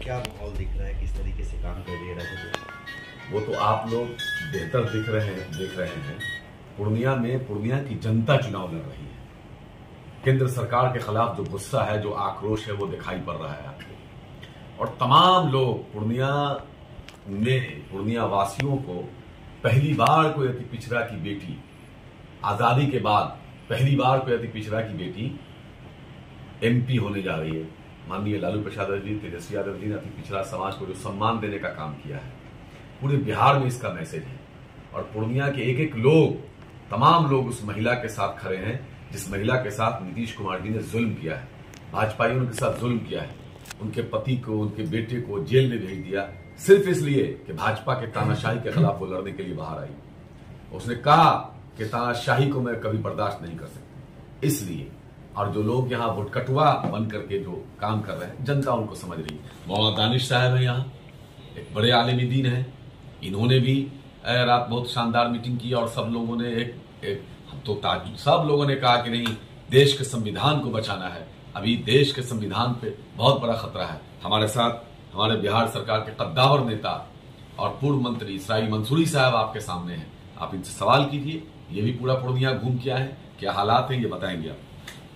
क्या माहौल दिख रहा है, किस तरीके से काम कर रही है राजद? वो तो आप लोग बेहतर देख रहे हैं। पूर्णिया की जनता चुनाव लड़ रही है। केंद्र सरकार के खिलाफ जो गुस्सा है, जो आक्रोश है, वो दिखाई पड़ रहा है आपको। और तमाम लोग पूर्णिया वासियों को पहली बार कोई अति पिछड़ा की बेटी, आजादी के बाद पहली बार कोई अति पिछड़ा की बेटी एमपी होने जा रही है। माननीय लालू प्रसाद जी, तेजस्वी यादव जी ने अति पिछड़ा समाज को जो सम्मान देने का काम किया है, पूरे बिहार में इसका मैसेज है। और पूर्णिया के एक एक लोग, तमाम लोग उस महिला के साथ खड़े हैं जिस महिला के साथ नीतीश कुमार जी ने जुल्म किया है, भाजपाइयों के साथ जुल्म किया है। उनके पति को, उनके बेटे को जेल में भेज दिया सिर्फ इसलिए कि भाजपा के तानाशाही के खिलाफ वो लड़ने के लिए बाहर आई। उसने कहा कि तानाशाही को मैं कभी बर्दाश्त नहीं कर सकती। इसलिए और जो लोग यहाँ भुटकटुआ बन करके जो काम कर रहे हैं, जनता उनको समझ रही है। मौलाना दानिश साहब है यहाँ, एक बड़े आलिम दीन है। इन्होंने भी रात बहुत शानदार मीटिंग की और सब लोगों ने सब लोगों ने कहा कि नहीं, देश के संविधान को बचाना है। अभी देश के संविधान पे बहुत बड़ा खतरा है। हमारे साथ हमारे बिहार सरकार के कद्दावर नेता और पूर्व मंत्री इसराइल मंसूरी साहब आपके सामने हैं। आप इनसे सवाल कीजिए, ये भी पूरा पूर्णिया घूम के आए हैं, क्या हालात हैं ये बताएंगे आप।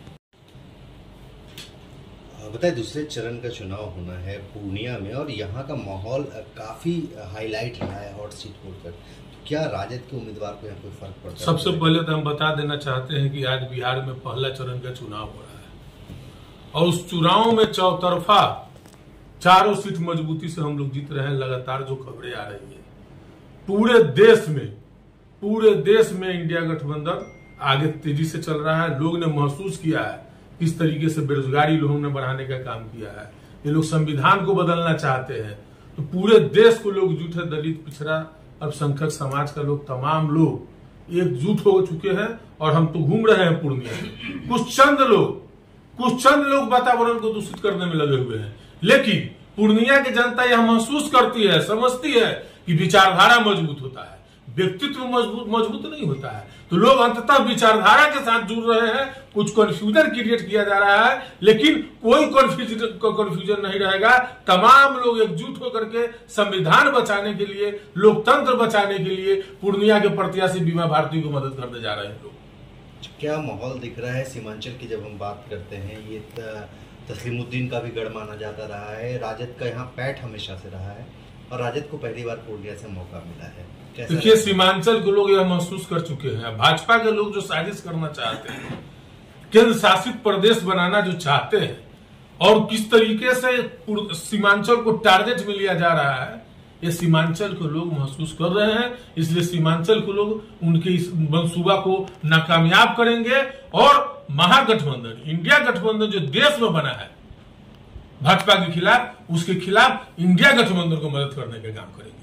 बताए, दूसरे चरण का चुनाव होना है पूर्णिया में और यहाँ का माहौल काफी हाईलाइट रहा है हॉट सीट होकर। तो क्या राजद के उम्मीदवार को यहाँ कोई फर्क पड़ता है? सबसे पहले तो हम बता देना चाहते हैं कि आज बिहार में पहला चरण का चुनाव हो रहा है और उस चुनाव में चौतरफा चारों सीट मजबूती से हम लोग जीत रहे हैं। लगातार जो खबरें आ रही है, पूरे देश में इंडिया गठबंधन आगे तेजी से चल रहा है। लोग ने महसूस किया है किस तरीके से बेरोजगारी लोगों ने बढ़ाने का काम किया है। ये लोग संविधान को बदलना चाहते हैं। तो पूरे देश को लोग जुट है, दलित, पिछड़ा, अल्पसंख्यक समाज का लोग, तमाम लोग एकजुट हो चुके हैं। और हम तो घूम रहे हैं पूर्णिया में। कुछ चंद लोग वातावरण को दूषित करने में लगे हुए हैं, लेकिन पूर्णिया की जनता यह महसूस करती है, समझती है कि विचारधारा मजबूत होता है, व्यक्तित्व मजबूत नहीं होता है। तो लोग अंततः विचारधारा के साथ जुड़ रहे हैं। कुछ कंफ्यूजन क्रिएट किया जा रहा है, लेकिन कोई कंफ्यूजन नहीं रहेगा। तमाम लोग एकजुट होकर के संविधान बचाने के लिए, लोकतंत्र बचाने के लिए पूर्णिया के प्रत्याशी बीमा भारती को मदद करने जा रहे हैं लोग। क्या माहौल दिख रहा है सीमांचल की? जब हम बात करते हैं, ये तस्लीमुद्दीन का भी गढ़ माना जाता रहा है। राजद का यहाँ पैठ हमेशा से रहा है और राजद को पहली बार पूर्णिया से मौका मिला है। देखिए, सीमांचल के लोग यह महसूस कर चुके हैं। भाजपा के लोग जो साजिश करना चाहते हैं, केंद्र शासित प्रदेश बनाना जो चाहते हैं, और किस तरीके से सीमांचल को टारगेट में लिया जा रहा है, ये सीमांचल के लोग महसूस कर रहे हैं। इसलिए सीमांचल के लोग उनके इस मंसूबा को नाकामयाब करेंगे और महागठबंधन, इंडिया गठबंधन जो देश में बना है भाजपा के खिलाफ, उसके खिलाफ इंडिया गठबंधन को मदद करने का काम करेंगे।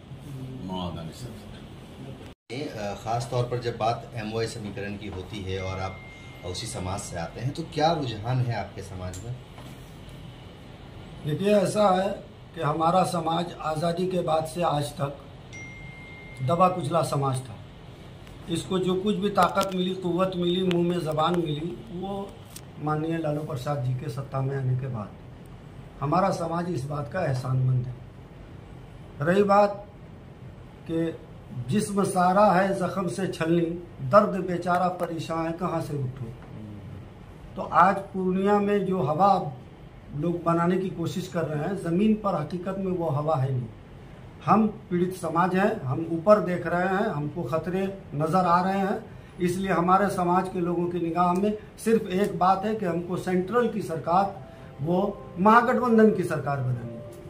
खास तौर पर जब बात एमओए समीकरण की होती है और आप उसी समाज से आते हैं, तो क्या रुझान है आपके समाज में? देखिए, ऐसा है कि हमारा समाज आज़ादी के बाद से आज तक दबा कुचला समाज था। इसको जो कुछ भी ताकत मिली, कुव्वत मिली, मुंह में ज़बान मिली, वो माननीय लालू प्रसाद जी के सत्ता में आने के बाद हमारा समाज इस बात का एहसानमंद है। रही बात कि जिस्म सारा है जख्म से छलनी, दर्द बेचारा परेशान है कहाँ से उठूं। तो आज पूर्णिया में जो हवा लोग बनाने की कोशिश कर रहे हैं, ज़मीन पर हकीकत में वो हवा है नहीं। हम पीड़ित समाज हैं, हम ऊपर देख रहे हैं, हमको खतरे नज़र आ रहे हैं। इसलिए हमारे समाज के लोगों की निगाह में सिर्फ एक बात है कि हमको सेंट्रल की सरकार, वो महागठबंधन की सरकार बनानी।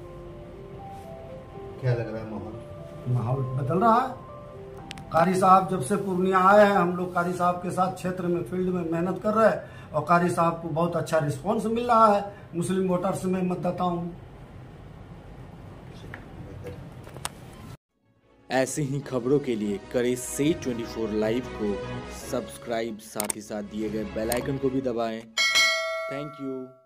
क्या लग रहा है माहौल बदल रहा है। कारी साहब जब से पूर्णिया आए हैं, हम लोग कारी साहब के साथ क्षेत्र में, फील्ड में मेहनत कर रहे हैं और कारी साहब को बहुत अच्छा रिस्पांस मिल रहा है मुस्लिम वोटर्स में, मतदाताओं में। ऐसी ही खबरों के लिए करें से 24 लाइव को सब्सक्राइब, साथ ही साथ दिए गए बेल आइकन को भी दबाएं। Thank you.